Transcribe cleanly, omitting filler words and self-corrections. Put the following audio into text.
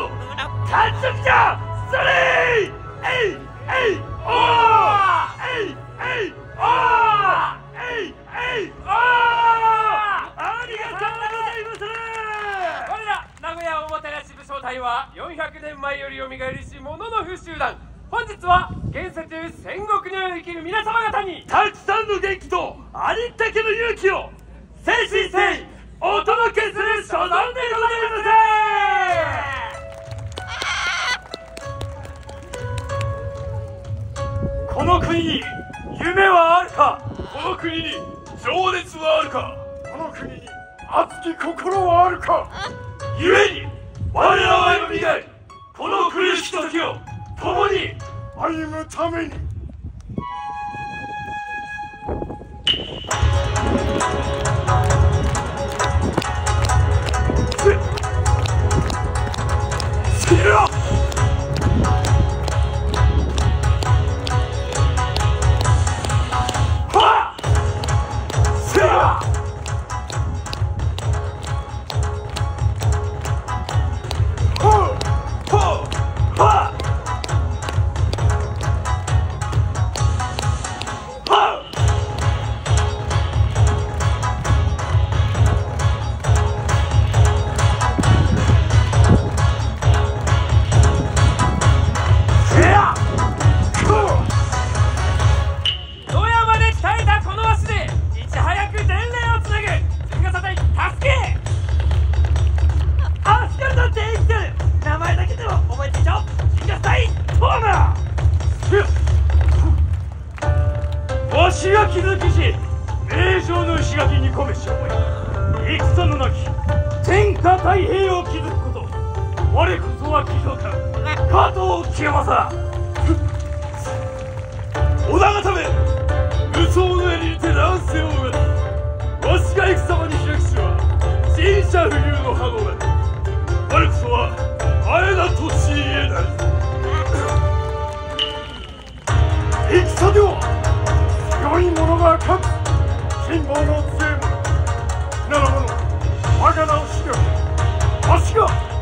の完食じゃ。それえいえいおーえいえいおーえいえいおーありがとうございます。 我ら名古屋おもてなし武将隊は400年前よりよみがえりし者の風集団。本日は現世中戦国に生きる皆様方にたくさんの元気とありったけの勇気を誠心誠意お届けする所存でございます。この国に夢はあるか。この国に情熱はあるか。この国に熱き心はあるか。ゆえに我らはよみがえり、この苦しき時を共に歩むために。せよわしが築きし名城の石垣に込めし思い、戦のなき天下太平を築くこと。我こそは騎乗官加藤清正。織田方め、武装の襟にて乱世をうがり、わしが戦場に開きしは神社不流の波動なり。我こそは前田利家なり。戦では強い者が勝つ。辛抱の強い者なら者、我が名を知ればわしが